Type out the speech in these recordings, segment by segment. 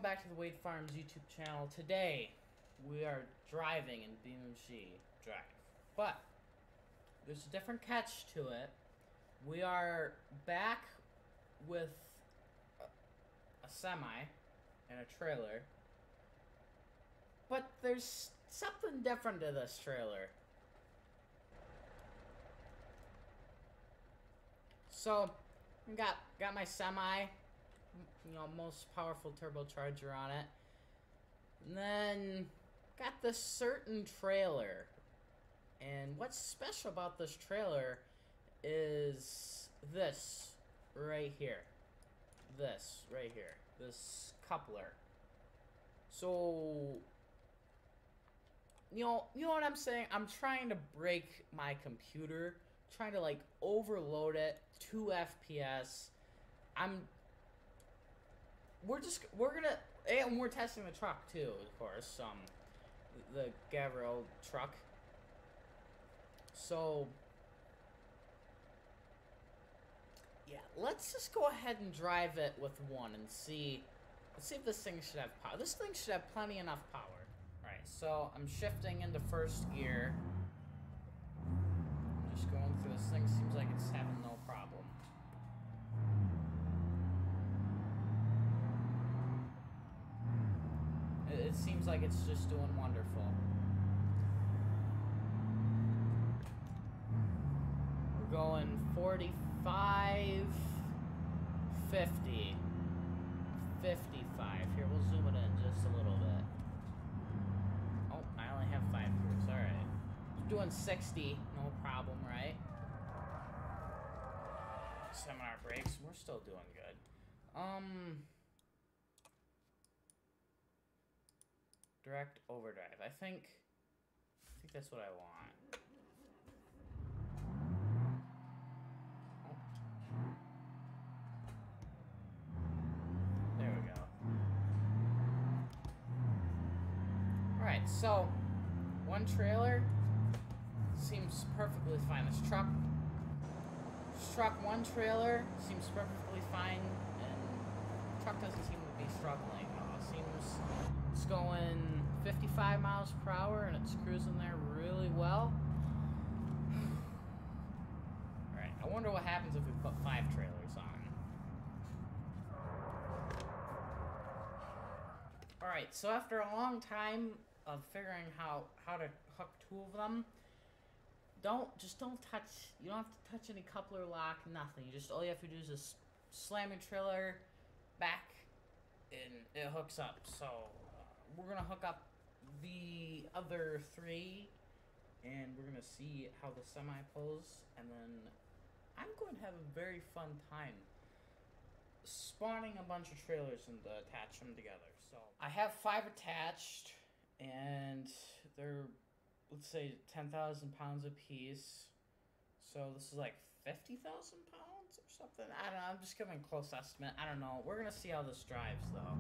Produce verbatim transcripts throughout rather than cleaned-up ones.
back to the Wade Farms YouTube channel. Today, we are driving in B M G Drive. But, there's a different catch to it. We are back with a, a semi and a trailer. But there's something different to this trailer. So, got got my semi, you know, most powerful turbocharger on it. And then got this certain trailer. And what's special about this trailer is this right here. This right here. This coupler. So, you know, you know what I'm saying? I'm trying to break my computer, trying to like overload it, two F P S. I'm we're just we're gonna and we're testing the truck too, of course. Um the Gabriel truck. So yeah, let's just go ahead and drive it with one and see let's see if this thing should have power. This thing should have plenty enough power. Alright, so I'm shifting into first gear. I'm just going through this thing, seems like it's having no problem. It, it seems like it's just doing wonderful. We're going forty-five, fifty, fifty-five. Here, we'll zoom it in just a little bit. Oh, I only have five gears. Alright. Doing sixty, no problem, right? Seminar brakes, we're still doing good. Um, direct overdrive. I think, I think that's what I want. Oh. There we go. All right, so one trailer. Seems perfectly fine. This truck, this truck one trailer seems perfectly fine, and the truck doesn't seem to be struggling. It seems it's going fifty-five miles per hour, and it's cruising there really well. All right, I wonder what happens if we put five trailers on. All right, so after a long time of figuring how how to hook two of them. Don't, just don't touch, you don't have to touch any coupler lock, nothing. You just, all you have to do is just slam your trailer back and it hooks up. So, uh, we're going to hook up the other three and we're going to see how the semi pulls. And then I'm going to have a very fun time spawning a bunch of trailers and uh, attach them together. So, I have five attached and they're, let's say ten thousand pounds a piece. So this is like fifty thousand pounds or something. I don't know. I'm just giving a close estimate. I don't know. We're going to see how this drives, though.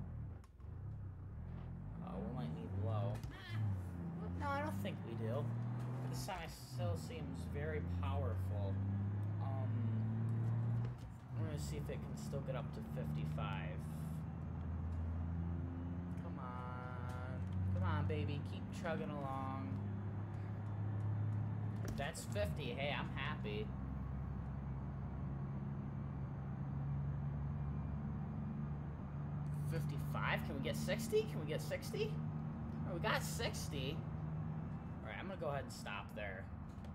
Oh, we might need low. No, I don't think we do. The semi still seems very powerful. Um, I'm going to see if it can still get up to fifty-five. Come on. Come on, baby. Keep chugging along. That's fifty. Hey, I'm happy. fifty-five? Can we get sixty? Can we get sixty? Oh, we got sixty. Alright, I'm gonna go ahead and stop there.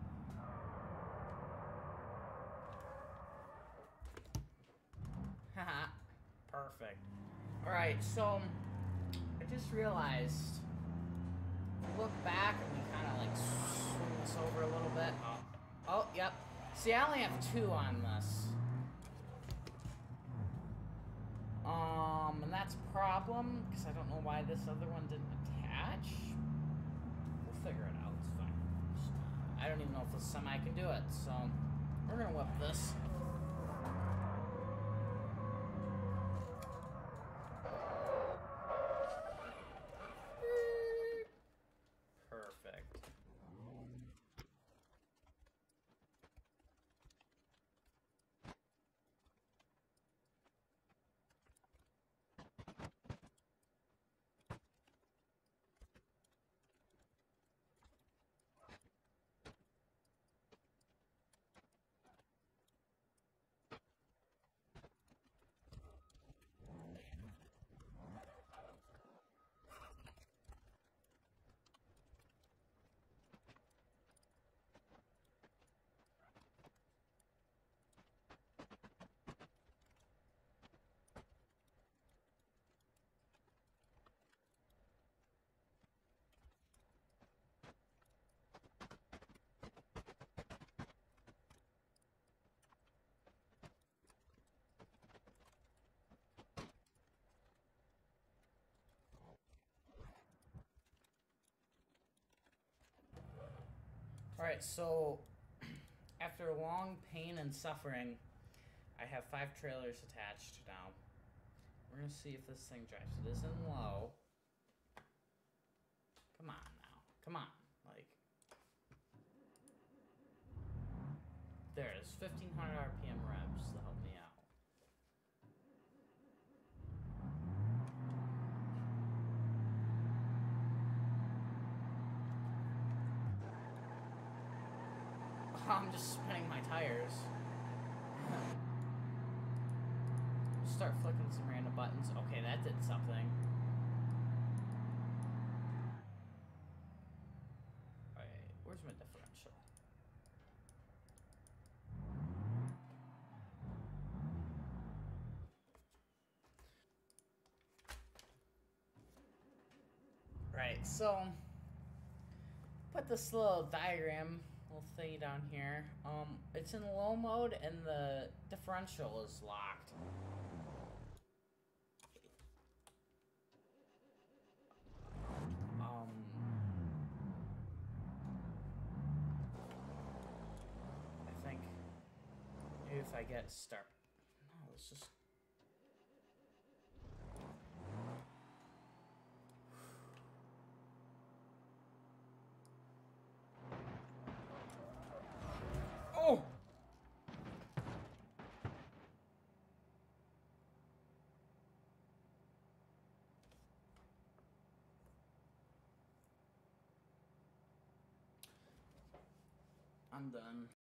Haha. Perfect. Alright, so I just realized look back and we kind of like swing this over a little bit. Oh, oh, yep. See, I only have two on this. Um, and that's a problem because I don't know why this other one didn't attach. We'll figure it out. It's fine. I don't even know if this semi can do it, so we're gonna whip this. Perfect. Alright, so after long pain and suffering, I have five trailers attached now. We're gonna see if this thing drives. It is in low. Come on now. Come on. Like, there's fifteen hundred R P M revs to help me out. I'm just spinning my tires. Start flicking some random buttons. Okay, that did something. Alright, where's my differential? Right, so put this little diagram, little thingy down here. Um, it's in low mode and the differential is locked. Um, I think maybe if I get start. No, let's just. Oh! I'm done.